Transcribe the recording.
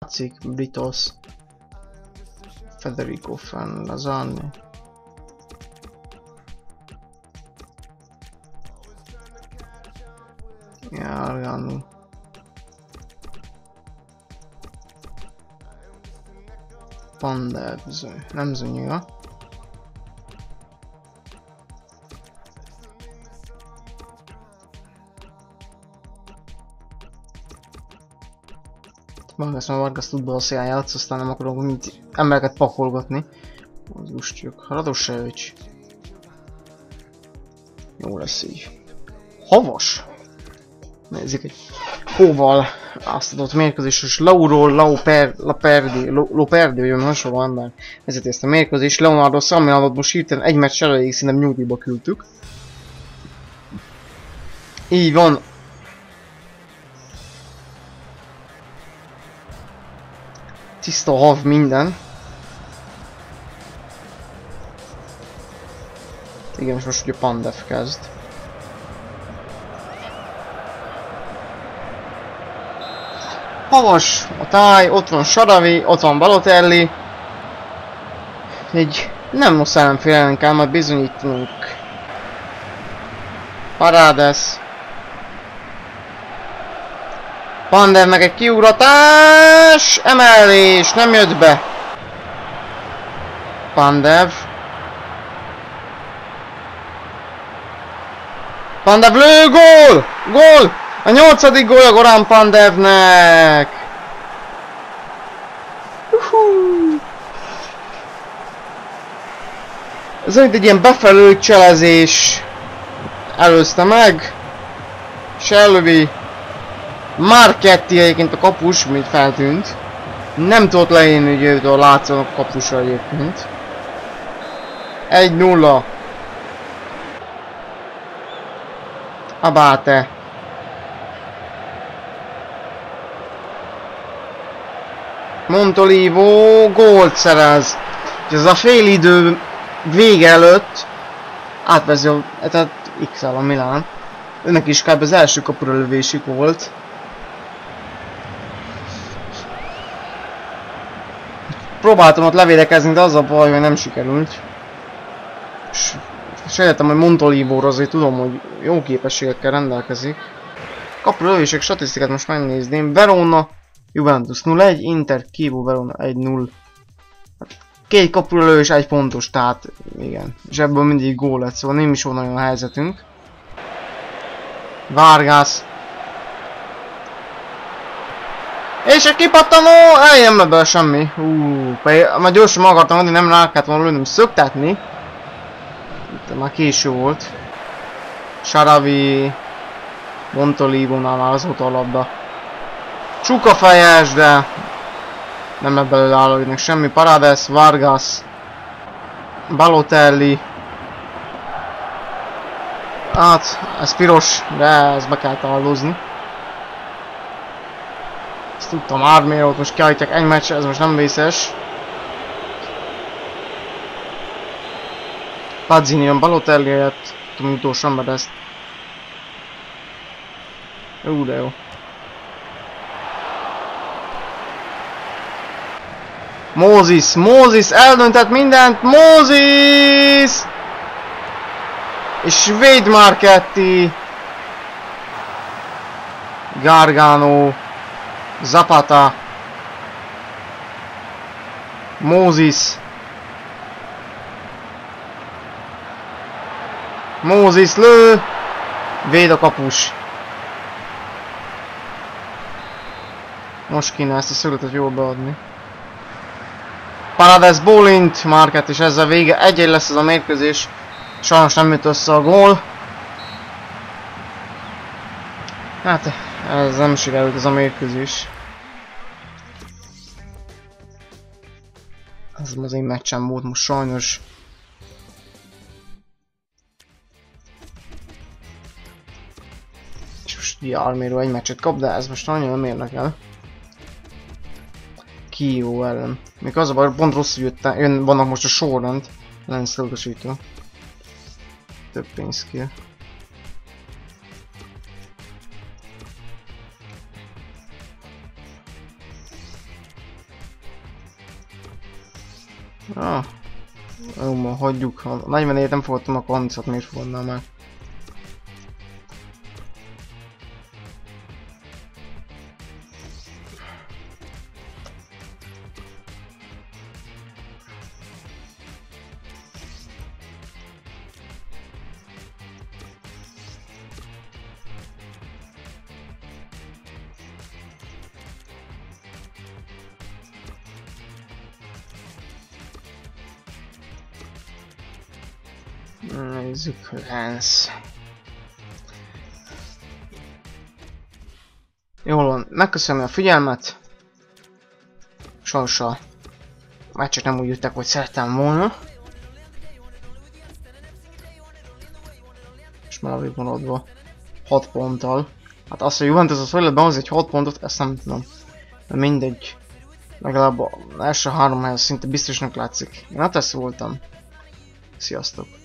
Látszik, Britos. Federico Fennazani. Járjánú. Pandev, nem Zönyga. Vargas, mert Vargas tud balszéján játsz, aztán nem akarok mint embereket pakolgatni. Az ustjuk. Radosevics. Jó lesz így. Havas! Nézzük egy hóval azt adott mérkőzés, és Lauro Loperdi, vagy hasonló ember vezeti ezt a mérkőzést. Leonardo Sammeladot most hirtelen egy meccs elejéig szinte nyugdíjba küldtük. Így van. Tiszta hav minden. Igen, és most ugye Pandev kezd. Havas a táj, ott van Saravi, ott van Balotelli. Egy nem rossz ellenfél ellen kell majd bizonyítanunk. Paredes. Pandev meg egy kiugratás, emelés, nem jött be. Pandev. Pandev lő, gól! Gól! A 8. gólja Goran Pandevnek! Ez egy ilyen befelő cselezés előzte meg. Shelby. Marchetti egyébként a kapus, mint feltűnt. Nem tudott leírni, hogy őtől látszanak a kapusra egyébként. 1-0. Abate. Montolivo gólt szerez. És ez a fél idő vége előtt átvezi a, tehát X-el a Milán. Önnek is kb. Az első kapura lövésük volt. Próbáltam ott levédekezni, de az a baj, hogy nem sikerült. Sejtettem, hogy Montolivóra azért tudom, hogy jó képességekkel rendelkezik. Kapura lövések statisztikát most megnézném. Verona, Juventus 0-1, Inter, Kiev, Verona 1-0. Két kapura lövés, egy pontos, tehát igen. És ebből mindig gól lett, szóval nem is volt nagyon a helyzetünk. Vargas. És egy kipattanó! Nem lett bele semmi. Már gyorsan akartam adni, nem rá kellett volna lőnöm szöktetni. Itt már késő volt. Saravi. Montolivónál már azóta a labda. Csukafejes, de nem lett belőle állóidnak semmi. Paredes, Vargas. Balotelli. Hát, ez piros, de ezt be kell találózni. Ezt tudtam, Armérót most kiállítják egy meccsre, ez most nem vészes. Pazzini jön Balotelli helyett, tudom utolsó ember ezt. De jó. Moses eldöntett mindent, Moses! És véd Marchetti. Gargano. Zapata. Moses lő. Véd a kapus. Most kéne ezt a szögletet jól beadni. Paredes bólint, Marchetti, és ezzel vége. 1-1 lesz ez a mérkőzés. Sajnos nem jött össze a gól. Hát, ez nem sikerült ez a mérkőzés. Ez az én meccsem volt most sajnos. És most ugye Almiro egy meccset kap, de ez most nagyon nem érdekel. Kiev ellen. Még az a baj, pont rosszul vannak most a sorrend. Nem szolgosító. Több pénz kér. Ah. Jó, ma hagyjuk. Ha 44-et nem fogadtam, akkor 30-at miért fogadnám el? Nézzük, Lance. Jól van, megköszönöm a figyelmet. Sajnos a meccsek nem úgy jöttek, hogy szerettem volna. És már végig maradva 6 ponttal. Hát azt, hogy Juventus az hogy lett behozni egy 6 pontot, ezt nem tudom. De mindegy. Legalább az első 3 helyez szinte biztosnak látszik. Én hát ezt voltam. Sziasztok!